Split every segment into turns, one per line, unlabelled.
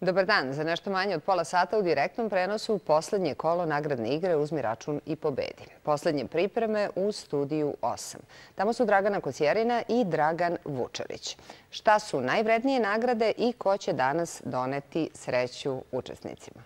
Dobar dan. Za nešto manje od pola sata u direktnom prenosu poslednje kolo nagradne igre Uzmi račun i pobedi. Poslednje pripreme u studiju 8. Tamo su Dragana Kosjerina i Dragan Vučelić. Šta su najvrednije nagrade i ko će danas doneti sreću učesnicima?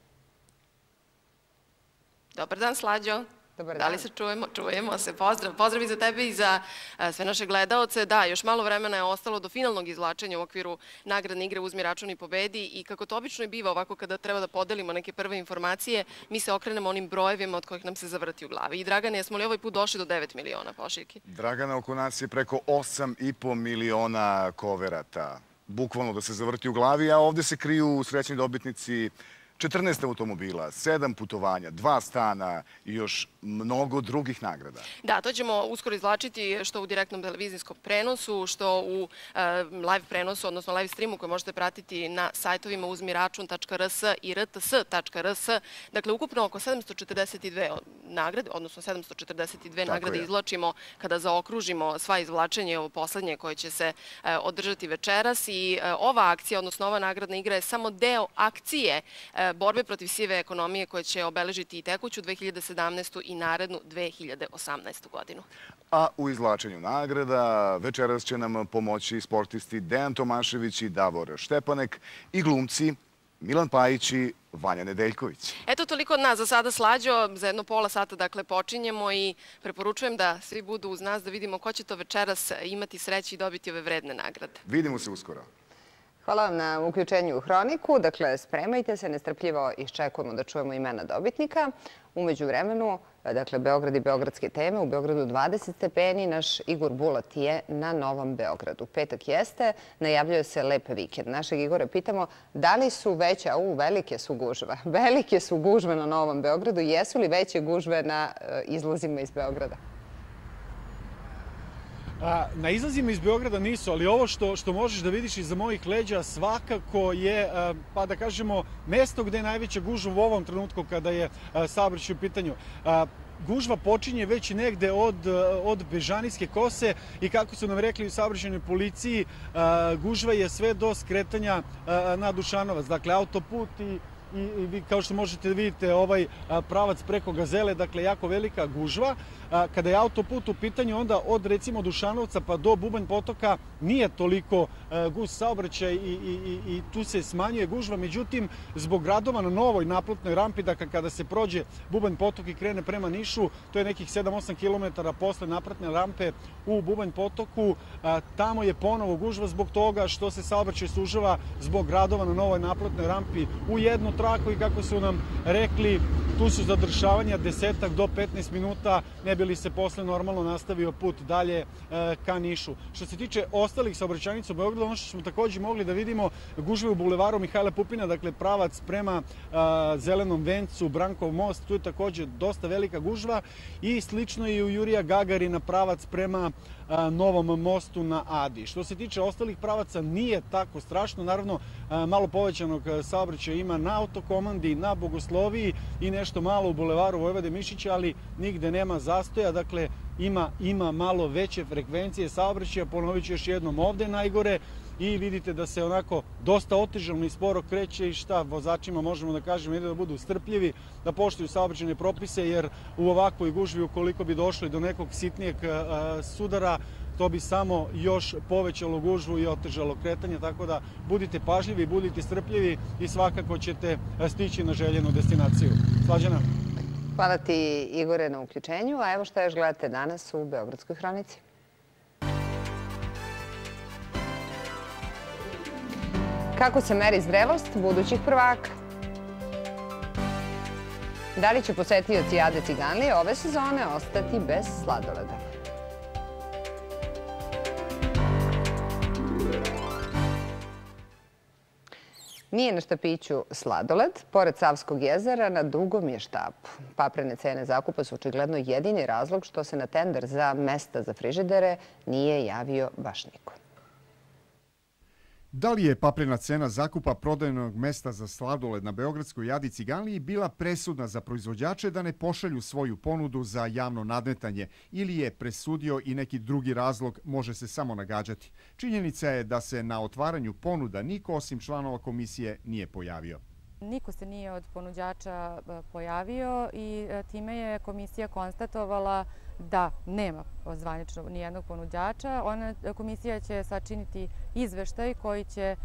Dobar dan, Slađo.
Dobar dan.
Da li se čujemo? Čujemo se. Pozdrav. Pozdrav i za tebe i za sve naše gledaoce. Da, još malo vremena je ostalo do finalnog izvlačenja u okviru nagradne igre Uzmi račun i pobedi i kako to obično i biva ovako kada treba da podelimo neke prve informacije, mi se okrenemo onim brojevima od kojih nam se zavrti u glavi. I Dragane, jesmo li ovaj put došli do 9 miliona pošiljki?
Dragana, oko nas je preko 8,5 miliona koverata. Bukvalno da se zavrti u glavi, a ovde se kriju srećni dobitnici 14 automobila, 7 putovanja, 2 stana i još mnogo drugih nagrada.
Da, to ćemo uskoro izvlačiti što u direktnom televizijskom prenosu, što u live prenosu, odnosno live streamu koji možete pratiti na sajtovima uzmiračun.rs i rts.rs. Dakle, ukupno oko 742 nagrade, odnosno 742 nagrade izvlačimo kada zaokružimo sva izvlačenja i ovo poslednje koje će se održati večeras. I ova akcija, odnosno ova nagradna igra je samo deo akcije borbe protiv sive ekonomije koja će obeležiti i tekuću 2017. i narednu 2018. godinu.
A u izvlačenju nagrada večeras će nam pomoći sportisti Dejan Tomašević i Davor Štepanek i glumci Milan Pajić i Vanja Nedeljković.
Eto, toliko od nas za sada, Slađo. Za jedno pola sata, dakle, počinjemo i preporučujem da svi budu uz nas da vidimo ko će to večeras imati sreće i dobiti ove vredne nagrade.
Vidimo se uskoro.
Hvala vam na uključenju u Hroniku. Dakle, spremajte se, nestrpljivo iščekujemo da čujemo imena dobitnika. Umeđu vremenu, dakle, Beograd i beogradske teme. U Beogradu 20 stepeni, naš Igor Bulat je na Novom Beogradu. Petak jeste, najavljuje se lep vikend. Našeg Igora pitamo da li su veće, velike su gužve. Velike su gužve na Novom Beogradu. Jesu li veće gužve na izlazima iz Beograda?
Na izlazima iz Beograda nisu, ali ovo što možeš da vidiš iza mojih leđa svakako je, pa da kažemo, mesto gde je najveća gužva u ovom trenutku kada je saobraćaj u pitanju. Gužva počinje već negde od Bežanijske kose i kako su nam rekli u saobraćajnoj policiji, gužva je sve do skretanja na Dušanovac. Dakle, autoput i kao što možete da vidite ovaj pravac preko Gazele, dakle jako velika gužva. Kada je autoput u pitanju, onda od recimo Dušanovca pa do Bubanj potoka nije toliko gust saobraćaj i tu se smanjuje gužva. Međutim, zbog radova na novoj naplatnoj rampi, dakle kada se prođe Bubanj potok i krene prema Nišu, to je nekih 7-8 km posle naplatne rampe u Bubanj potoku, tamo je ponovo gužva zbog toga što se saobraćaj sužava zbog radova na novoj naplatnoj rampi u jednu traku i kako su nam rekli, tu su zadržavanja 10 do 15 minuta, ne bi li se posle normalno nastavio put dalje ka Nišu. Što se tiče ostalih saobraćajnica u Beogradu, ono što smo takođe mogli da vidimo, gužve u bulevaru Mihajla Pupina, dakle pravac prema Zelenom vencu, Brankov most, tu je takođe dosta velika gužva i slično i u Jurija Gagarina pravac prema Novom mostu na Adi. Što se tiče ostalih pravaca, nije tako strašno. Naravno, malo povećanog saobraćaja ima na Autokomandi, na Bogosloviji i nešto malo u bulevaru Vojvode Mišića, ali nigde nema zastoja. Dakle, ima malo veće frekvencije saobraćaja. Ponovit ću još jednom, ovde najgore i vidite da se onako dosta otežano i sporo kreće i šta vozačima možemo da kažemo, da budu strpljivi, da poštuju saobraćajne propise, jer u ovakvoj gužvi ukoliko bi došli do nekog sitnijeg sudara, to bi samo još povećalo gužvu i otežalo kretanje, tako da budite pažljivi, budite strpljivi i svakako ćete stići na željenu destinaciju. Slađana?
Hvala ti, Igore, na uključenju. A evo šta još gledate danas u Beogradskoj hronici. Kako se meri zrelost budućih prvaka? Da li će posetioci Ade Ciganlije ove sezone ostati bez sladoleda? Nije na štapiću sladoled. Pored Savskog jezera, na dugom je štapu. Paprene cene zakupa su očigledno jedini razlog što se na tender za mesta za frižidere nije javio baš niko.
Da li je paprena cena zakupa prodajnog mesta za sladoled na beogradskoj Adi Ciganliji bila presudna za proizvođače da ne pošalju svoju ponudu za javno nadmetanje ili je presudio i neki drugi razlog, može se samo nagađati. Činjenica je da se na otvaranju ponuda niko osim članova komisije nije pojavio.
Niko se nije od ponuđača pojavio i time je komisija konstatovala da nema zvanično nijednog ponuđača. Komisija će sačiniti izveštaj koji će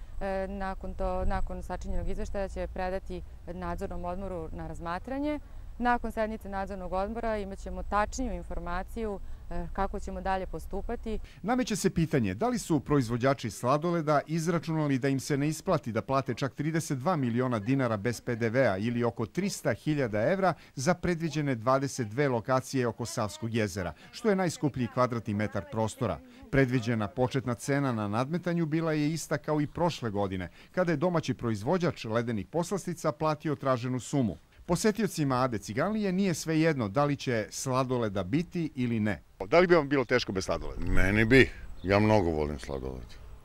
nakon sačinjenog izveštaja će predati nadzornom odboru na razmatranje. Nakon sednice nadzornog odbora imat ćemo tačniju informaciju kako ćemo dalje postupati.
Nameće se pitanje da li su proizvođači sladoleda izračunali da im se ne isplati da plate čak 32 miliona dinara bez PDV-a ili oko 300.000 evra za predviđene 22 lokacije oko Savskog jezera, što je najskuplji kvadratni metar prostora. Predviđena početna cena na nadmetanju bila je ista kao i prošle godine, kada je domaći proizvođač ledenih poslastica platio traženu sumu. Posetiocima Ade Ciganlije nije svejedno da li će sladoleda biti ili ne.
Da li bi vam bilo teško bez sladoleda?
Meni bi. Ja mnogo volim sladoled.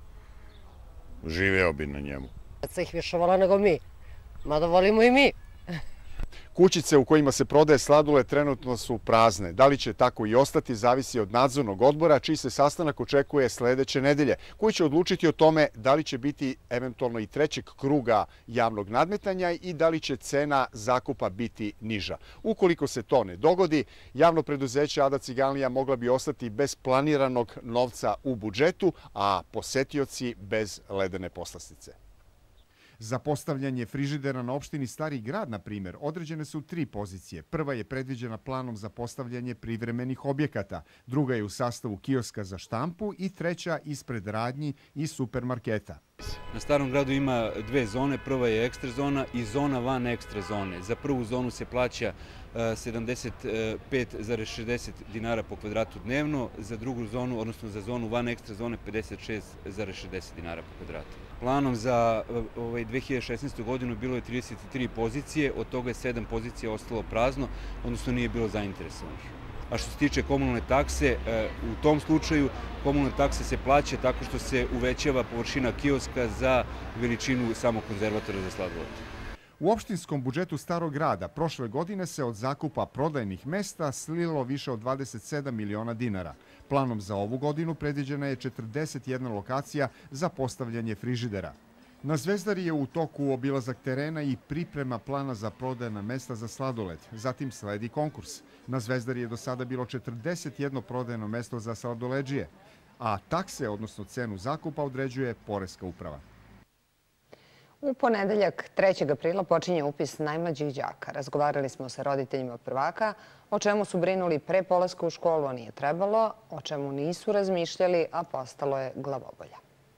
Živeo bi na njemu.
Sad ih više vola nego mi. Mada volimo i mi.
Kućice u kojima se prodaje sladoled trenutno su prazne. Da li će tako i ostati, zavisi od nadzornog odbora, čiji se sastanak očekuje sledeće nedelje, koji će odlučiti o tome da li će biti eventualno i trećeg kruga javnog nadmetanja i da li će cena zakupa biti niža. Ukoliko se to ne dogodi, javno preduzeće Ada Ciganlija mogla bi ostati bez planiranog novca u budžetu, a posetioci bez ledene poslastice. Za postavljanje frižidera na opštini Stari grad, na primjer, određene su 3 pozicije. Prva je predviđena planom za postavljanje privremenih objekata, druga je u sastavu kioska za štampu i treća ispred radnji i supermarketa.
Na Starom gradu ima 2 zone, prva je ekstra zona i zona van ekstra zone. Za prvu zonu se plaća 75,60 dinara po kvadratu dnevno, za drugu zonu, odnosno za zonu van ekstra zone 56,60 dinara po kvadratu. Planom za 2016. godinu bilo je 33 pozicije, od toga je 7 pozicija ostalo prazno, odnosno nije bilo zainteresovanih. A što se tiče komunalne takse, u tom slučaju komunalne takse se plaća tako što se uvećava površina kioska za veličinu samog konzervatora za sladoled.
U opštinskom budžetu Starog grada prošle godine se od zakupa prodajnih mesta slilo više od 27 miliona dinara. Planom za ovu godinu predviđena je 41 lokacija za postavljanje frižidera. Na Zvezdari je u toku obilazak terena i priprema plana za prodajna mesta za sladoled. Zatim sledi konkurs. Na Zvezdari je do sada bilo 41 prodajno mesto za sladoledžije, a takse, odnosno cenu zakupa, određuje Poreska uprava.
U ponedeljak 3. aprila počinje upis najmlađih đaka. Razgovarali smo sa roditeljima prvaka o čemu su brinuli pre polaska u školu, a nije trebalo, o čemu nisu razmišljali, a postalo je glavobolja.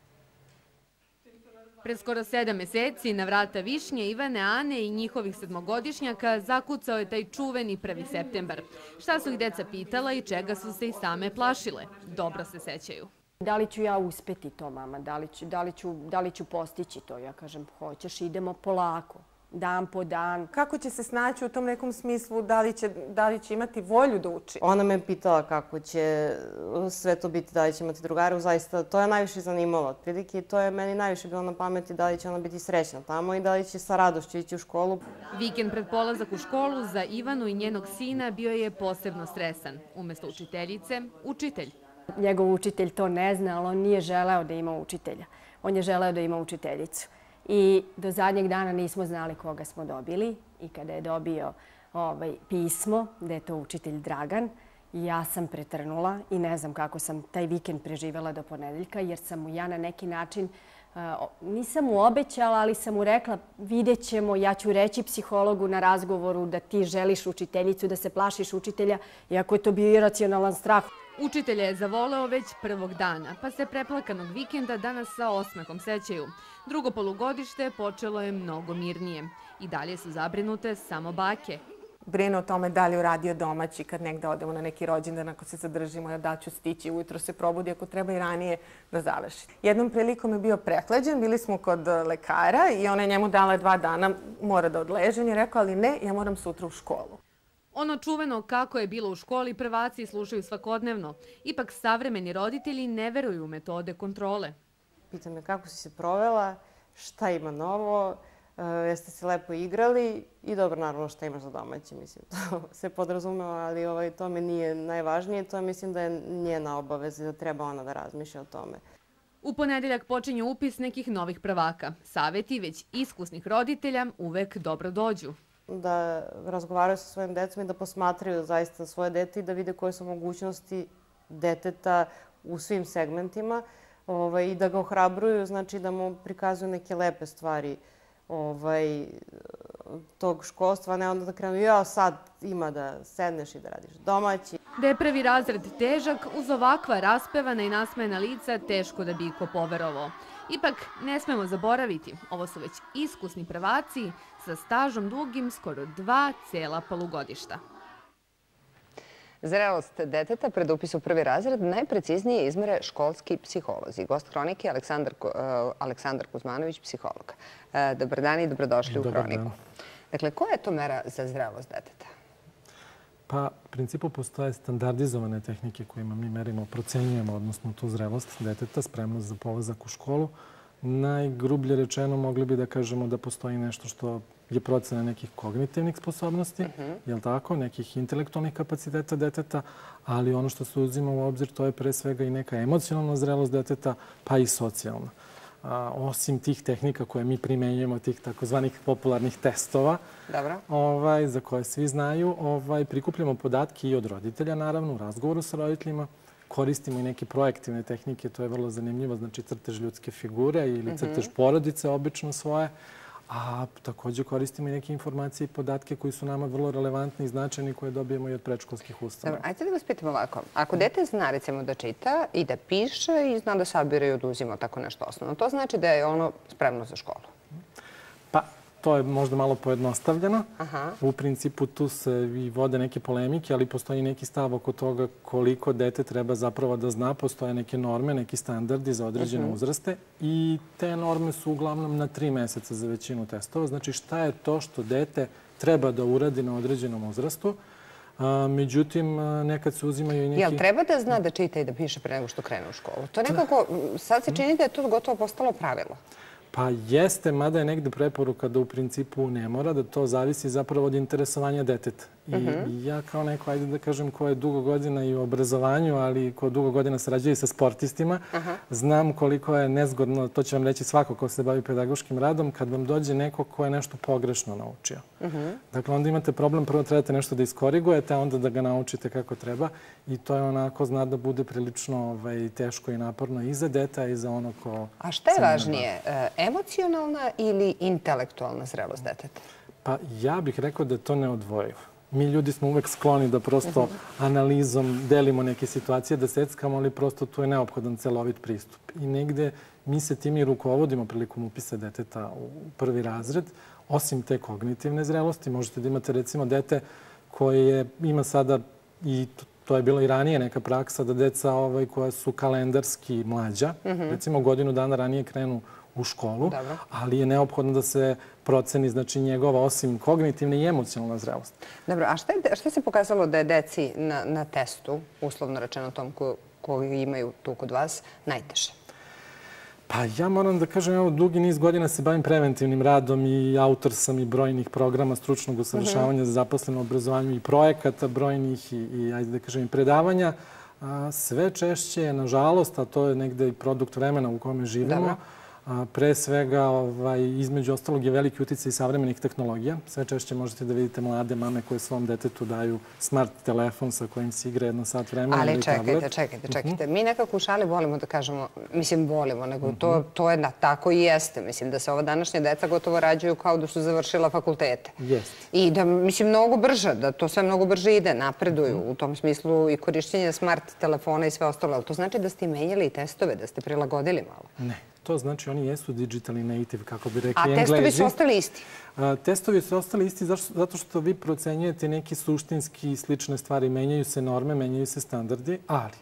Pred skoro 7 meseci na vrata Višnje, Ivane, Ane i njihovih 7-godišnjaka zakucao je taj čuveni 1. septembar. Šta su ih deca pitala i čega su se i same plašile? Dobro se sećaju.
Da li ću ja uspeti to, mama? Da li ću postići to? Ja kažem, hoćeš, idemo polako, dan po dan.
Kako će se snaći u tom nekom smislu, da li će imati volju da uči?
Ona me pitala kako će sve to biti, da li će imati drugaru. Zaista, to je najviše zanimalo otprilike i to je meni najviše bilo na pameti da li će ona biti srećna tamo i da li će sa radošću ići u školu.
Vikend pred polazak u školu za Ivanu i njenog sina bio je posebno stresan. Umesto učiteljice, učitelj.
Njegov učitelj to ne zna, ali on nije želeo da ima učitelja. On je želeo da ima učiteljicu. I do zadnjeg dana nismo znali koga smo dobili. I kada je dobio pismo da je to učitelj Dragan, ja sam pretrnula i ne znam kako sam taj vikend preživjela do ponedeljka, jer sam mu ja na neki način, nisam mu obećala, ali sam mu rekla vidjet ćemo, ja ću reći psihologu na razgovoru da ti želiš učiteljicu, da se plašiš učitelja, iako je to bio iracionalan strah.
Učitelja je zavoleo već prvog dana, pa se preplakanog vikenda danas sa osmehom sećaju. Drugo polugodište počelo je mnogo mirnije. I dalje su zabrinute samo bake.
Brine o tome da li je uradio domaći kad negde odemo na neki rođendan, ako se zadržimo, da ću stići, ujutro se probudi, ako treba i ranije da završi. Jednom prilikom je bio prehlađen, bili smo kod lekara i ona je njemu dala 2 dana, mora da odleže. On je rekao, ali ne, ja moram sutra u školu.
Ono čuveno kako je bilo u školi prvaci slušaju svakodnevno. Ipak savremeni roditelji ne veruju u metode kontrole.
pita me kako si se provela, šta ima novo, jeste se lepo igrali i dobro, naravno, šta imaš za domaće, mislim, to se podrazumeva, ali to mi nije najvažnije, to mislim da je njena obaveza i da treba ona da razmišlja o tome.
U ponedeljak počinje upis nekih novih prvaka. Saveti već iskusnih roditelja uvek dobro dođu.
Da razgovaraju sa svojim decom i da posmatraju zaista svoje dete i da vide koje su mogućnosti deteta u svim segmentima i da ga ohrabruju, znači da mu prikazuju neke lepe stvari tog školstva, ne onda da krenu, sad ima da sedneš i da radiš domaći.
Da je prvi razred težak, uz ovakva raspevana i nasmejana lica teško da bi iko poverovao. Ipak, ne smemo zaboraviti, ovo su već iskusni prvaci sa stažom dugim skoro 2 cela polugodišta.
Zrelost deteta pred upis u prvi razred najpreciznije izmere školski psiholozi. Gost hronike je Aleksandar Kuzmanović, psiholog. Dobar dan i dobrodošli u Hroniku. Dakle, koja je to mera za zrelost deteta?
Pa, u principu postoje standardizovane tehnike kojima mi merimo, procenjujemo, odnosno tu zrelost deteta, spremnost za polazak u školu. Najgrublje rečeno mogli bi da kažemo da postoji nešto što je procena nekih kognitivnih sposobnosti, je li tako, nekih intelektualnih kapaciteta deteta, ali ono što se uzima u obzir to je pre svega i neka emocionalna zrelost deteta, pa i socijalna. Osim tih tehnika koje mi primenjujemo, tih takozvanih popularnih testova, za koje svi znaju, prikupljamo podatke i od roditelja, naravno, u razgovoru sa roditeljima. Koristimo i neke projektivne tehnike, to je vrlo zanimljivo, znači crtež ljudske figure ili crtež porodice, obično svoje. A takođe koristimo i neke informacije i podatke koji su nama vrlo relevantni i značajni koje dobijemo i od predškolskih ustanova.
Ajde da vas pitam ovako. Ako dete zna recimo da čita i da piše i zna da sabira i oduzima tako nešto osnovno, to znači da je ono spremno za školu?
Pa, to je možda malo pojednostavljeno. U principu tu se i vode neke polemike, ali postoji neki stav oko toga koliko dete treba zapravo da zna. Postoje neke norme, neki standardi za određene uzraste i te norme su uglavnom na 3 meseca za većinu testova. Znači šta je to što dete treba da uradi na određenom uzrastu. Međutim, nekad se uzimaju i neki...
Jel treba da zna da čita i da piše pre nego što krene u školu? To nekako, sad se čini da je to gotovo postalo pravilo.
Pa jeste, mada je negde preporuka da u principu ne mora, da to zavisi zapravo od interesovanja deteta. I ja kao neko, ajde da kažem, ko je dugo godina i u obrazovanju, ali ko dugo godina sarađuje i sa sportistima, znam koliko je nezgodno, to će vam reći svako ko se bavi pedagoškim radom, kad vam dođe neko ko je nešto pogrešno naučio. Dakle, onda imate problem, prvo trebate nešto da iskorigujete, a onda da ga naučite kako treba. I to je onako, zna da bude prilično teško i naporno i za deta i za ono ko...
A šta je važnije, emocionalna ili intelektualna zrelost deteta?
Pa ja bih rekao da je to neodvojivo. Mi ljudi smo uvek skloni da prosto analizom delimo neke situacije, da seckamo, ali prosto tu je neophodan celovit pristup. I negde mi se tim i rukovodimo prilikom upisa deteta u prvi razred. Osim te kognitivne zrelosti, možete da imate recimo dete koje ima sada, i to je bilo i ranije neka praksa, da deca koja su kalendarski mlađa, recimo godinu dana ranije krenu u školu, ali je neophodno da se proceni, znači, njegova osim kognitivne i emocionalna zrelost.
Dobro, a šta se pokazalo da je deci na testu, uslovno rečeno tom koji imaju tu kod vas, najteže?
Pa ja moram da kažem, evo, dugi niz godina se bavim preventivnim radom i autor sam i brojnih programa stručnog usavršavanja za zaposleno obrazovanju i projekata brojnih i ajde da kažem, i predavanja. Sve češće je, nažalost, a to je negde i produkt vremena u kome živimo, pre svega, između ostalog je veliki uticaj savremenih tehnologija. Sve češće možete da vidite mlade mame koje svom detetu daju smart telefon sa kojim se igra 1 sat vremena.
Ali čekajte. Mi nekako u šali volimo da kažemo, mislim volimo, nego to je tako i jeste. Mislim da se ova današnja deca gotovo rađaju kao da su završila fakultete. I da, mislim, mnogo brže, da to sve mnogo brže ide, napreduju. U tom smislu i korišćenje smart telefona i sve ostalo. Ali to znači da ste menjali i testove, da ste prilagodili malo?
Ne. To znači oni jesu digitalni native, kako bi rekli Englezi.
A testovi su ostali isti?
Testovi su ostali isti zato što vi procenjujete neke suštinski slične stvari. Menjaju se norme, menjaju se standardi, ali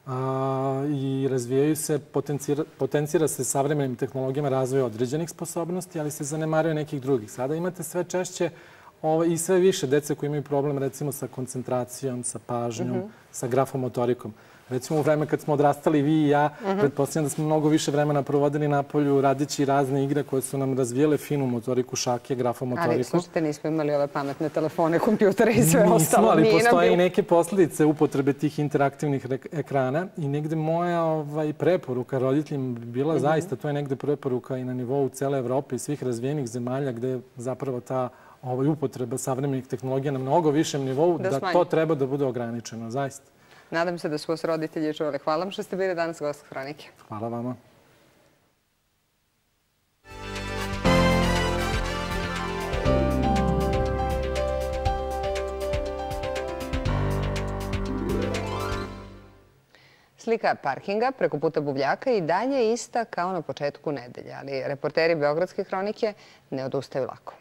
i razvijaju se, potencira se savremenim tehnologijama razvoja određenih sposobnosti, ali se zanemaraju nekih drugih. Sada imate sve češće i sve više dece koji imaju problem recimo sa koncentracijom, sa pažnjom, sa grafomotorikom. Recimo u vreme kad smo odrastali vi i ja, pretpostavljam da smo mnogo više vremena provodili na polju radeći razne igre koje su nam razvijele finu motoriku, šake, grafomotoriku.
Ali slušajte, nismo imali ove pametne telefone, kompjutere i sve ostalo.
Nismo, ali postoje i neke posljedice upotrebe tih interaktivnih ekrana i negde moja preporuka roditeljima bi bila zaista, to je negde preporuka i na nivou cele Evrope i svih razvijenih zemalja gde zapravo ta upotreba savremenih tehnologija na mnogo višem nivou, da to treba da bude ograničeno, zaista.
Nadam se da su vas roditelji čuvali. Hvala vam što ste bili danas gost Hronike.
Hvala vama.
Slika parkinga preko puta Buvljaka i dalje je ista kao na početku nedelje, ali reporteri Beogradske hronike ne odustaju lako.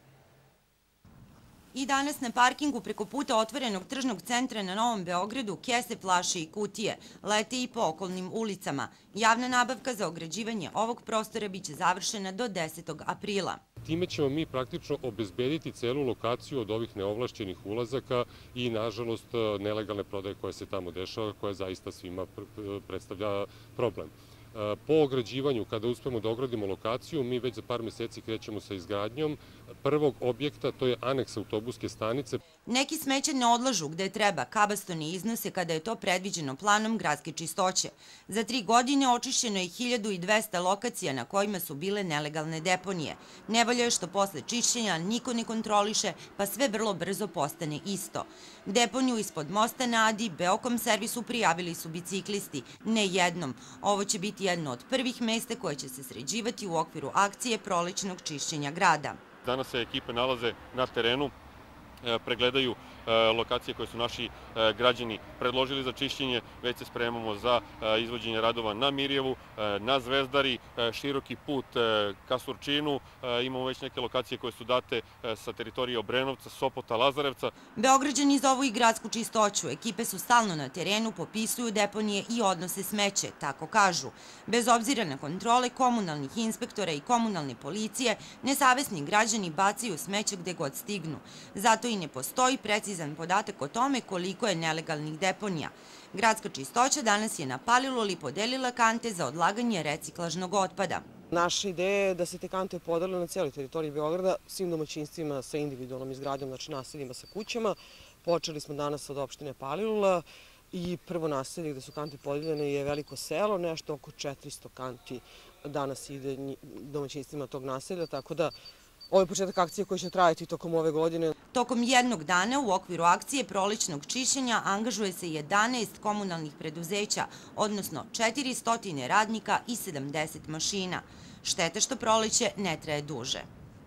I danas na parkingu preko puta otvorenog tržnog centra na Novom Beogradu kese, flaše i kutije lete i po okolnim ulicama. Javna nabavka za ograđivanje ovog prostora biće završena do 10. aprila.
Time ćemo mi praktično obezbediti celu lokaciju od ovih neovlašćenih ulazaka i, nažalost, nelegalne prodaje koje se tamo dešava, koja zaista svima predstavlja problem. Po ograđivanju, kada uspemo da ogradimo lokaciju, mi već za par meseci krećemo sa izgradnjom prvog objekta, to je aneks autobuske stanice.
Neki smeće ne odlažu gde treba, kabastoni iznose kada je to predviđeno planom gradske čistoće. Za 3 godine očišćeno je 1200 lokacija na kojima su bile nelegalne deponije. Nevolja je što posle čišćenja niko ne kontroliše, pa sve vrlo brzo postane isto. Deponiju ispod mosta na Adi Beokom servisu prijavili su biciklisti, ne jednom. Ovo će biti jedno od prvih mesta koje će se sređivati u okviru akcije prolećnog čišćenja grada.
Danas se ekipe nalaze na terenu, pregledaju lokacije koje su naši građani predložili za čišćenje. Već se spremamo za izvođenje radova na Mirjevu, na Zvezdari, široki put ka Surčinu. Imamo već neke lokacije koje su date sa teritorije Obrenovca, Sopota, Lazarevca.
Beograđani zovu i gradsku čistoću. Ekipe su stalno na terenu, popisuju deponije i odnose smeće, tako kažu. Bez obzira na kontrole komunalnih inspektora i komunalne policije, nesavesni građani bacaju smeće gde god stignu. Zato i ne postoji precizan podatak o tome koliko je nelegalnih deponija. Gradska čistoća danas je na Paliluli podelila kante za odlaganje reciklažnog otpada.
Naša ideja je da se te kante podele na cijeloj teritoriji Beograda, svim domaćinstvima sa individualnom izgradnjom, znači naseljima sa kućama. Počeli smo danas od opštine Palilula i prvo naselje gde su kante podeljene je Veliko selo, nešto oko 400 kanti danas ide domaćinstvima tog naselja, tako da ovo je početak akcije koja će trajati tokom ove godine.
Tokom jednog dana u okviru akcije prolećnog čišćenja angažuje se 11 komunalnih preduzeća, odnosno 400 radnika i 70 mašina. Šteta što proleće ne traje duže.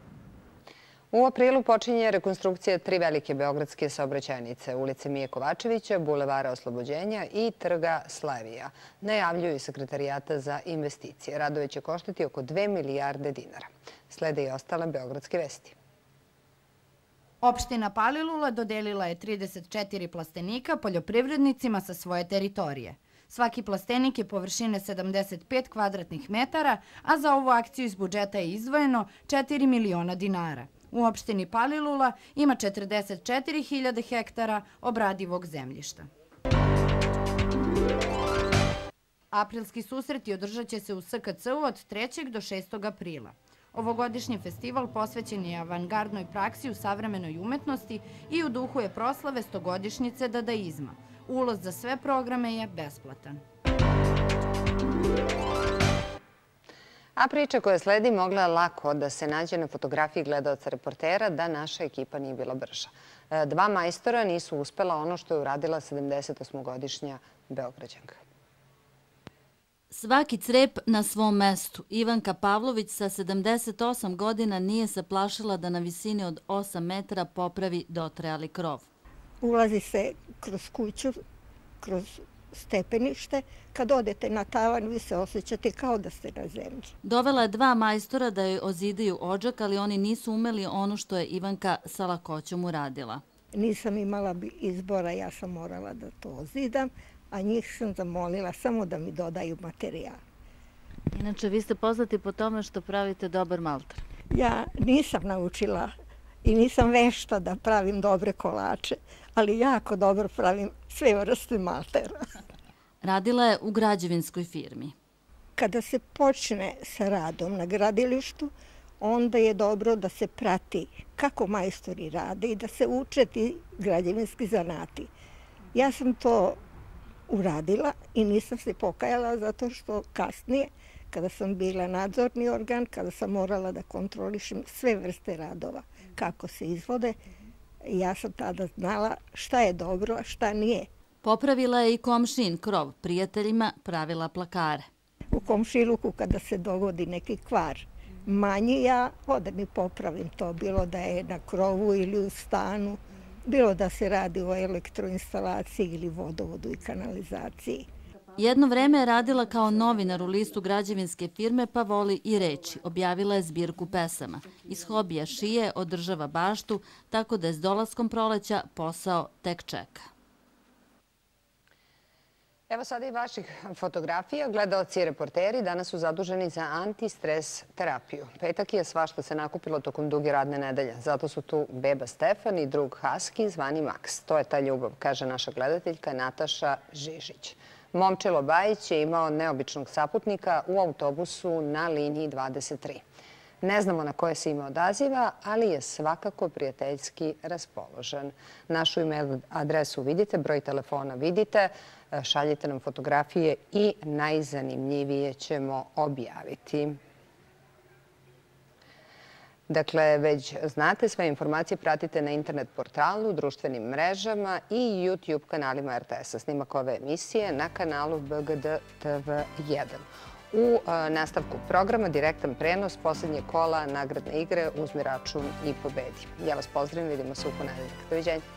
U aprilu počinje rekonstrukcija 3 velike beogradske saobraćajnice, ulice Mije Kovačevića, Bulevara Oslobođenja i Trga Slevija. Najavljuju i Sekretarijata za investicije. Radove će koštati oko 2 milijarde dinara. Slede i ostale beogradske vesti.
Opština Palilula dodelila je 34 plastenika poljoprivrednicima sa svoje teritorije. Svaki plastenik je površine 75 kvadratnih metara, a za ovu akciju iz budžeta je izdvojeno 4 miliona dinara. U opštini Palilula ima 44.000 hektara obradivog zemljišta. Aprilski susreti održat će se u SKC-u od 3. do 6. aprila. Ovogodišnji festival posvećen je avangardnoj praksi u savremenoj umetnosti i u duhu je proslave 100-godišnjice dadaizma. Ulaz za sve programe je besplatan.
A priča koja sledi mogla je lako da se nađe na fotografiji gledaoca reportera da naša ekipa nije bila brža. 2 majstora nisu uspela ono što je uradila 78-godišnja Beograđanka.
Svaki crep na svom mestu. Ivanka Pavlović sa 78 godina nije se plašila da na visini od 8 metara popravi dotrajali krov.
Ulazi se kroz kuću, kroz stepenište. Kad odete na tavan, vi se osjećate kao da ste na zemlji.
Dovela je 2 majstora da joj ozidaju odžak, ali oni nisu umeli ono što je Ivanka sa lakoćom uradila.
Nisam imala izbora, ja sam morala da to ozidam, a njih sam zamolila samo da mi dodaju materijal.
Inače, vi ste poznati po tome što pravite dobar malter.
Ja nisam naučila i nisam vešta da pravim dobre kolače, ali jako dobro pravim sve vrste maltera.
Radila je u građevinskoj firmi.
Kada se počne sa radom na gradilištu, onda je dobro da se prati kako majstori rade i da se uče ti građevinski zanati. Ja sam to uradila i nisam se pokajala zato što kasnije, kada sam bila nadzorni organ, kada sam morala da kontrolišem sve vrste radova, kako se izvode, ja sam tada znala šta je dobro, a šta nije.
Popravila je i komšin krov, prijateljima pravila plakare.
U komšiluku kada se dogodi neki kvar manji, ja odem i popravim to, bilo da je na krovu ili u stanu, bilo da se radi o elektroinstalaciji ili vodovodu i kanalizaciji.
Jedno vreme je radila kao novinar u listu građevinske firme pa voli i reči. Objavila je zbirku pesama. Iz hobija šije održava baštu, tako da je s dolaskom proleća posao tek čeka.
Evo sada i vaših fotografija. Gledaoci i reporteri danas su zaduženi za antistres terapiju. Petak je svašta se nakupilo tokom duge radne nedelje. Zato su tu beba Stefan i drug Husky zvani Max. To je ta ljubav, kaže naša gledateljka Nataša Žižić. Momčilo Bajić je imao neobičnog saputnika u autobusu na liniji 23. Ne znamo na koje se ime odaziva, ali je svakako prijateljski raspoložen. Našu email adresu vidite, broj telefona vidite, šaljite nam fotografije i najzanimljivije ćemo objaviti. Dakle, već znate, sve informacije pratite na internet portalu, društvenim mrežama i YouTube kanalima RTS-a. Snimak ove emisije na kanalu BGD TV1. U nastavku programa direktan prenos posljednje kola nagradne igre Uzmi račun i pobedi. Ja vas pozdravim, vidimo se u ponedeljak. Doviđenja.